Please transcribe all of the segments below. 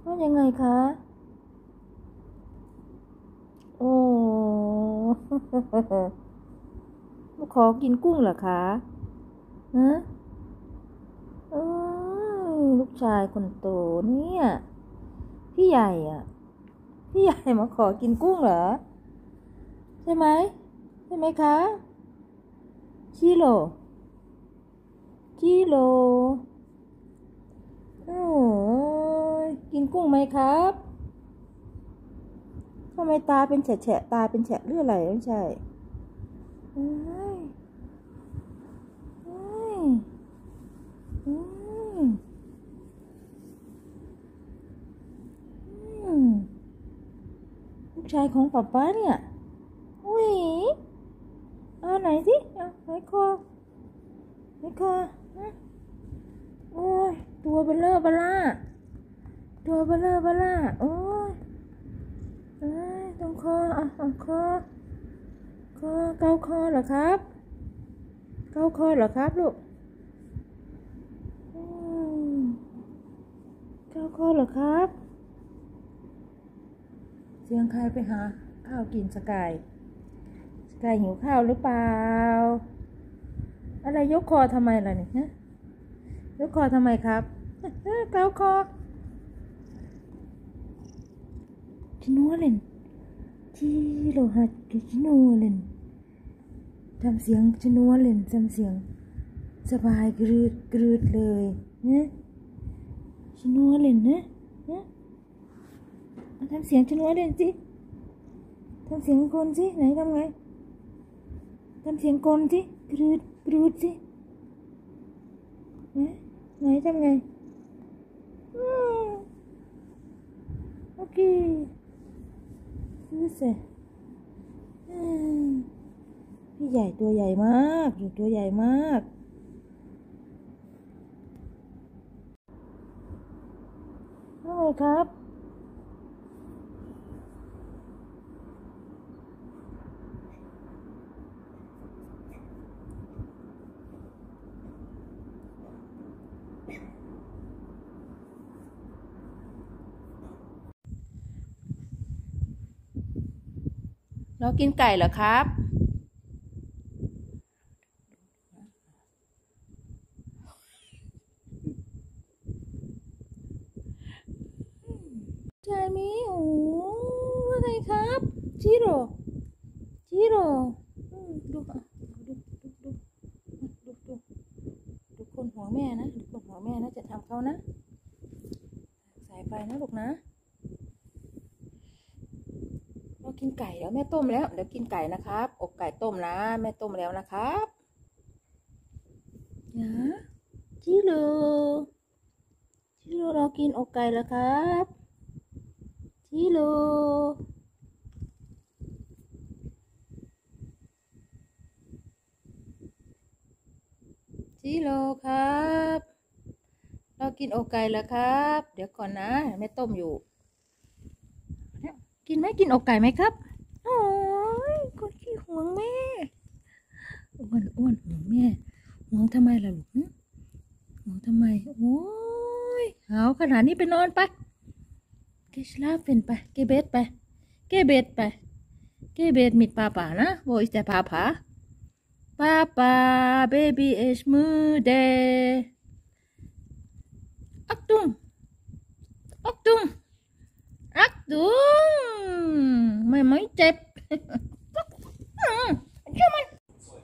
ว่ายังไงคะโอ้มาขอกินกุ้งเหรอคะฮะเอ้ลูกชายคนโตเนี่ยพี่ใหญ่อ่ะพี่ใหญ่มาขอกินกุ้งเหรอใช่ไหมใช่ไหมคะชิโร่ชิโร่โอ้ยกินกุ้งไหมครับทำไมตาเป็นแฉะแฉะตาเป็นแฉะเรื่องอะไรไม่ใช่เอ้ยเอ้ยเอ้ยอืมลูกชายของป๊าป๊าเนี่ยอุ้ยเอาไหนสิเอาไหนคอไหนคอโอ้ยตัวเบลอเบล่าตัวเบลอเบล่าโอ้ยเอ้ยตรงคอเอาคอเกาคอเหรอครับเกาคอเหรอครับลูกอืมเกาคอเหรอครับเสียงใครไปหาข้าวกินสกายหิวข้าวหรือเปล่าอะไรยกคอทำไมล่ะเนี่ยฮะยกคอทำไมครับเกาคอชิโนเลนที่โลหัดชิโนเลนทำเสียงชิโนเลนทำเสียงสบายกรืดเลยนะชิโนเลนนะทำเสียงชิโนเลนสิทำเสียงคนสิไหนทำไงทำเสียงคนสิกรืดสิไหนทำไงโอเคดูสิพี่ใหญ่ตัวใหญ่มากอยู่ตัวใหญ่มากว่าไงครับเรากินไก่เหรอครับใช่ไหมโอ้ว่าไงครับจิโร่ดูดูคนหัวแม่นะดูคนหัวแม่นะจะทำเขานะใส่ไปนะลูกนะเรากินไก่แล้วแม่ต้มแล้วเดี๋ยวกินไก่นะครับอกไก่ต้มนะแม่ต้มแล้วนะครับนะจิโร่เรากินอกไก่แล้วครับจิโร่ครับเรากินอกไก่แล้วครับเดี๋ยวก่อนนะแม่ต้มอยู่กินไหมกินอกไก่ไหมครับโอ้ยคนขี้ห่วงแม่อ้วนห่วงแม่ห่วงทำไมล่ะลูกห่วงทำไมโอ้ยเอาขนาดนี้ไปนอนไปเกชลาเป็นไปเกเบตไปเกเบตไปเกเบตมิดป้านะโว้ยแต่ป้าเบบี้เอชมือเดอักตุ้งไม่เจ็บเชื่อมัน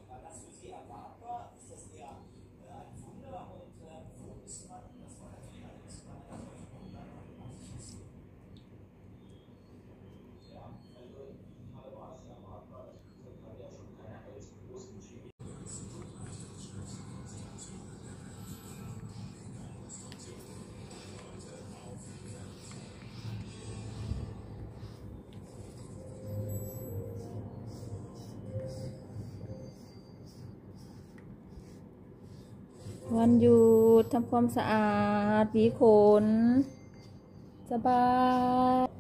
วันหยุดทำความสะอาดหวีขนสบาย